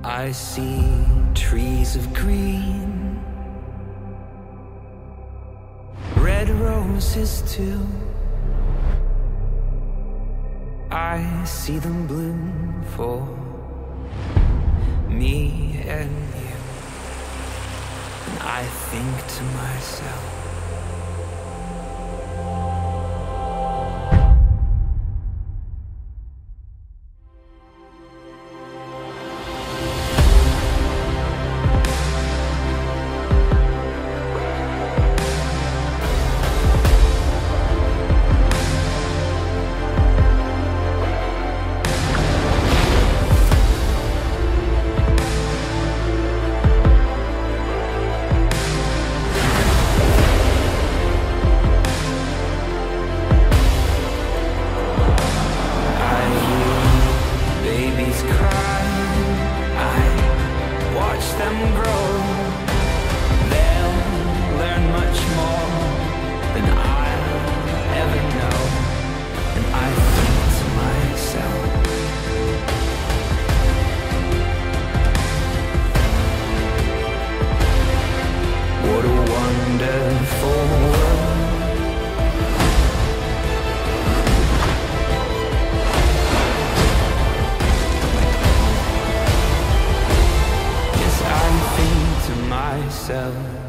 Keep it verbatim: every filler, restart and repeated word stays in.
I see trees of green, red roses too. I see them bloom for me and you, and I think to myself, myself.